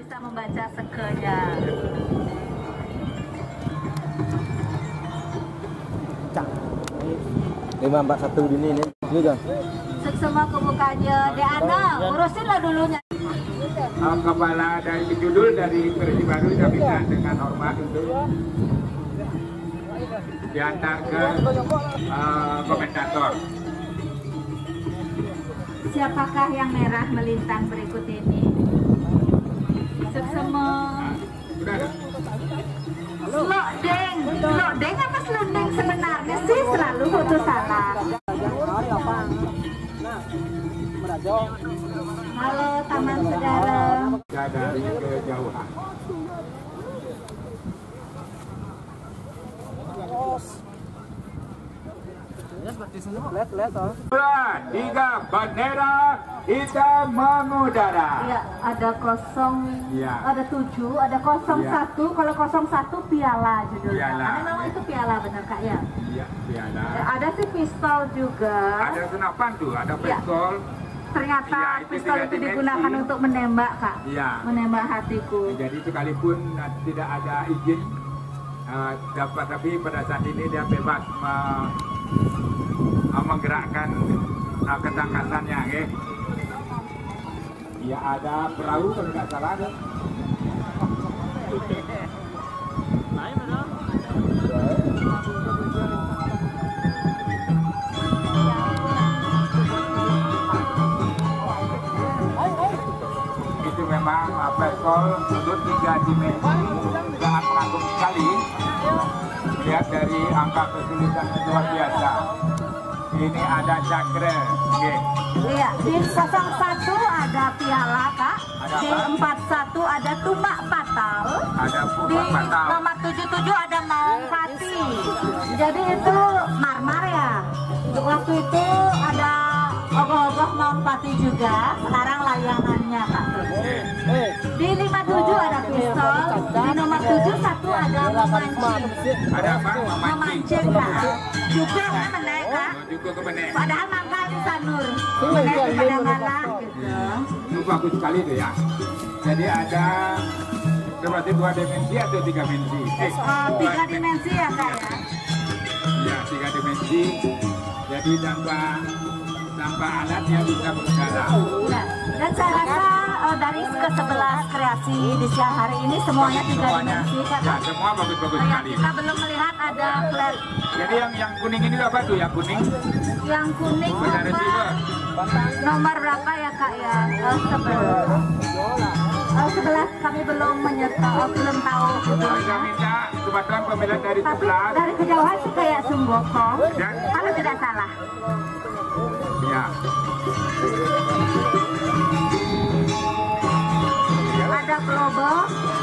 bisa membaca sekenya. Lima 41 gini nih, ini John. Semua kebukanya, Deana, urusin lah dulunya. Kepala dari judul dari versi baru diminta dengan hormat untuk diantar ke komentator. Siapakah yang merah melintang berikut ini? Semua. Slodeng apa selundeng sebenarnya sih selalu putus salah. Halo Taman Saudara. Dari kejauhan. Dua, tiga, bendera hitam mengudara. Iya, ada 7, ada 01. Kalau 01 piala judulnya. Piala. Memang itu piala benar Kak ya? Iya, piala. Ada sih pistol juga. Ada senapan tuh, ada pistol. Ternyata Ya, itu pistol tiga itu dimensi. digunakan untuk menembak Kak. Iya. Menembak hatiku. Jadi sekalipun tidak ada izin tapi pada saat ini dia bebas menggerakkan ketangkasannya, oke? Ya ada perahu kalau nggak salah ada. Itu memang pistol untuk 3 dimensi sangat mengagum sekali. Lihat dari angka kesulitan luar biasa. Ini ada cakra, oke. Iya, di 01 ada piala Kak. Ada Di apa? 41 ada tumbak patal. Ada Di pupuk batal. nomor 77 ada maung pati. Jadi itu marmar ya. Waktu itu ada ogoh-ogoh maung pati juga. Sekarang layangannya Kak. Di 57 ada pistol. Di nomor 71 ada memancing. Ada apa? Memancing. Memancing Kak. Juga menaik Kak. Juga ke benek. Padahal mangga di sanur. Menaik pada malam gitu. Itu bagus sekali tuh ya. Jadi ada berarti 2 dimensi atau 3 dimensi? 3 dimensi ya Kak ya. Ya, 3 dimensi. Jadi tanpa alat dia bisa berjalan. Nah, dan saya rasa dari ke-11 kreasi di siang hari ini semuanya 3 dimensi Kak. Ya, semua bagus-bagus Ya, sekali. kita belum melihat ada Jadi yang kuning ini apa tuh? Yang kuning? yang kuning Benda receiver. nomor berapa ya Kak ya? 11. 11 kami belum belum tahu Kita judulnya. minta kebantuan pemilihan dari Tapi 11. dari kejauhan sih kayak Sumbokong, Dan kalau tidak salah. ya. Ada global,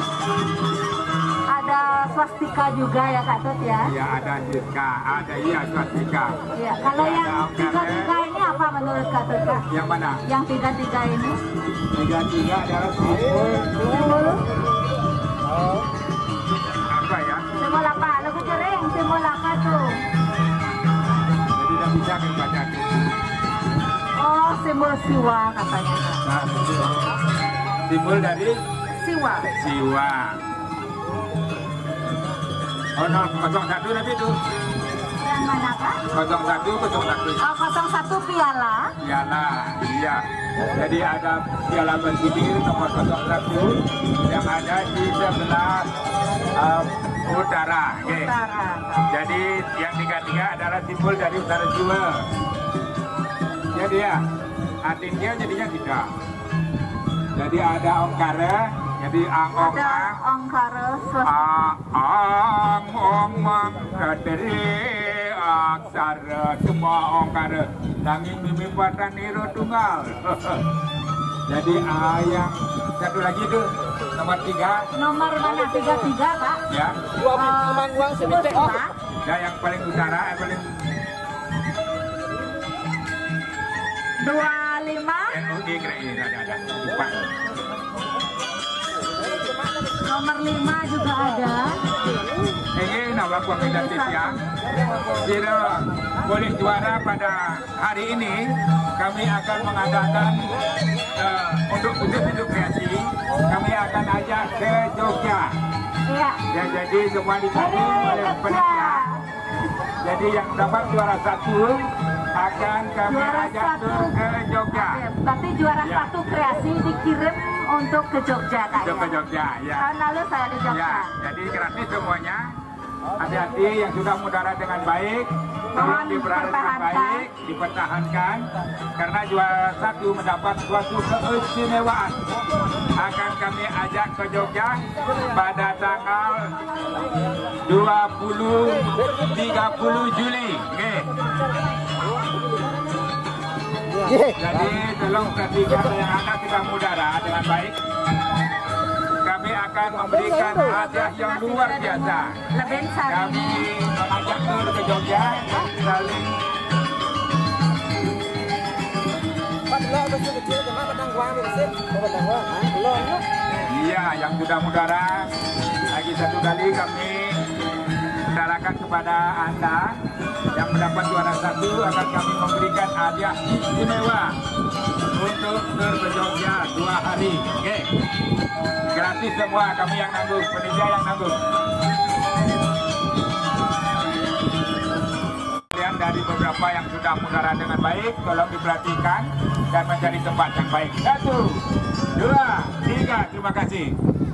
ada swastika juga ya Kak Tut ya. Ya ada Siska, ada swastika. Iya, kalau yang Ada tiga ini apa menurut Kak Tut Kak? Yang mana? Yang tiga ini? 3 adalah simbol Simbol apa ya? simbol apa? Lagu kering, simbol apa tuh? Jadi tidak bisa membaca itu. Oh, simbol siwa katanya Kak. Nah, simbol dari Siwa. siwa. Oh no, 01 tapi itu. Yang mana Kak? 01. Oh, 01 piala. Piala, iya. Jadi ada piala bergilir nomor 01 yang ada di sebelah utara. Oke. Utara. Jadi yang 33 adalah simbol dari utara Jawa. Jadi ya, artinya jadinya 3. Jadi ada ongkara, jadi angong Ada ongkara ang kaderi aksara semua ongkara nanging mimi patan niro tunggal. Jadi yang satu lagi itu nomor 3. Nomor mana? 33 Kak? Ya. Ya yang paling utara, paling 25. NUG kira ada. Lupa. Nomor 5 juga ada. Ini nama kombinatif ya. Jika boleh juara pada hari ini, kami akan mengadakan untuk kreasi, kami akan Jogja. Iya. Ya, jadi semua ditanding oleh panitia. Jadi yang dapat juara 1 akan kami ajak ke Jogja. Berarti juara 1 kreasi dikirim untuk ke Jogja, Kak. Ke Jogja, ya. Tahun lalu saya di Jogja. Ya, jadi gratis semuanya. Hati-hati yang sudah mudarat dengan baik, mohon dipertahankan dengan baik, dipertahankan, karena juara 1 mendapat suatu keistimewaan. Akan kami ajak ke Jogja pada tanggal 20-30 Juli. Okay. Jadi tolong perhatikan yang ada kita mudarat dengan baik. Kami akan memberikan hadiah yang luar biasa. Kami mengajak tur ke Jogja, saling iya, yang sudah mudara. Lagi satu kali kami mudarakan kepada Anda yang mendapat juara 1 akan kami memberikan hadiah istimewa untuk tur ke Jogja 2 hari. Oke. Gratis semua, kami yang nanggung, panitia yang nanggung. Kemudian dari beberapa yang sudah mudara dengan baik, tolong diperhatikan dan mencari tempat yang baik. 1, 2, 3, terima kasih.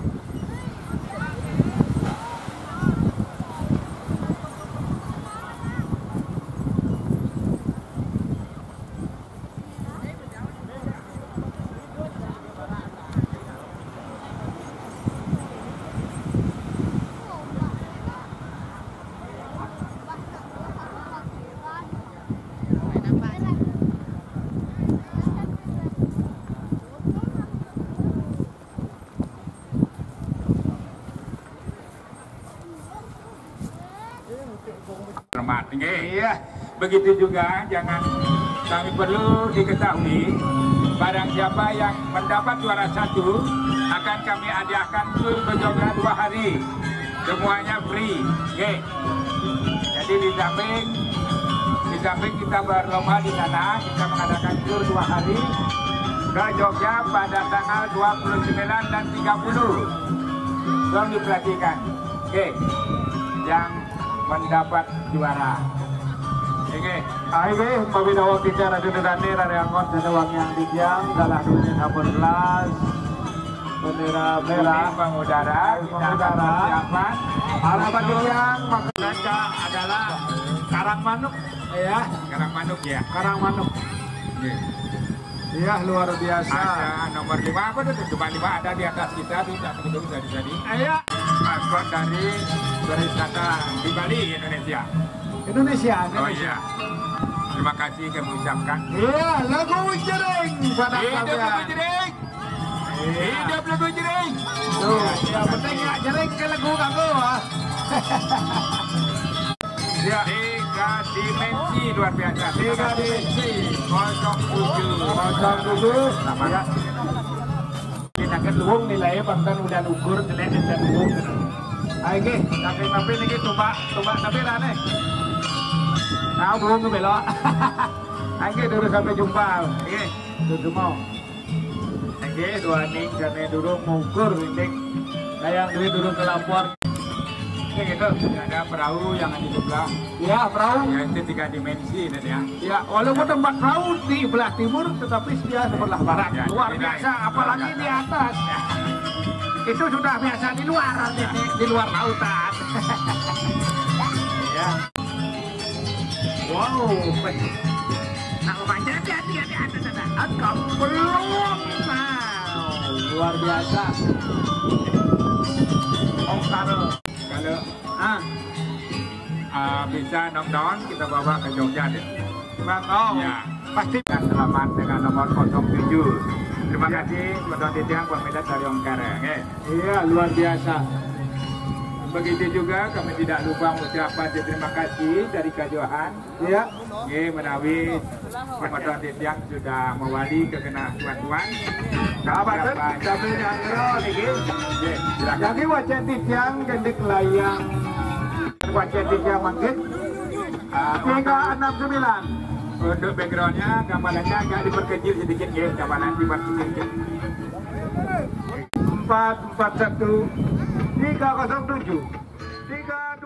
Iya, begitu juga jangan kami perlu diketahui barang siapa yang mendapat juara 1 akan kami hadiahkan tur ke Jogja 2 hari, semuanya free. Oke. Jadi di samping kita berlomba di sana, kita mengadakan tur 2 hari ke Jogja pada tanggal 29 dan 30. Tolong diperhatikan. Oke. Yang mendapat juara. Oke, ayo pabinawa kita radio dani rareangon sedawang yang didiam galah dunia 18 bendera merah pengudara persiapan harapan yang maknanya adalah karang manuk ya, karang manuk ya, karang manuk. Iya, luar biasa. Ada nomor 5 apa tuh? Cuma 5 ada di atas kita tuh, tak begitu tadi. Iya. Maskot dari wisata di Bali, Indonesia. Oh iya. Terima kasih kami ucapkan. Iya, lagu jering pada kalian. Hidup lagu jering. Hidup lagu jering. Tuh, yang penting nggak jering ke lagu kamu. Ya, 3 dimensi luar biasa. 3 dimensi. 07. Sama ya. Kita keluung nilai bahkan udah ukur jelek dan luung. Ayo, tapi mampir ini tumbak sampai nih. Nah, belum ke belok. Ayo dulu sampai jumpa. Oke, dulu mau. Oke, 2 ning kami dulu mengukur ning. Layang dulu ke lapor. Oke, gitu. Ada perahu yang di sebelah. Ya, perahu. Ya, itu 3 dimensi ya. Ya, walaupun tempat perahu di belah timur, tetapi dia sebelah barat. Ya, luar biasa, apalagi di atas. Ya. Itu sudah biasa di luar, di luar lautan. Ya. Wow, nah macam hati-hati ada belum, luar biasa. Om kalau bisa nonton kita bawa ke Jogja deh. Bang, ya pasti selamat dengan nomor 07. Terima kasih kepada Titiang Pemedat dari Ongkara. Iya, luar biasa. Begitu juga kami tidak lupa mengucapkan terima kasih dari Kak Johan. Iya. Menawi Pemedat Titiang sudah mewali ke kena tuan-tuan. Sahabat, kami nyangro niki. Jadi wajah Titiang gendek layang. Wajah Titiang mangkit. 369. Untuk backgroundnya, gambarannya agak diperkecil sedikit ya, gambaran diperkecil sedikit. 441 307 3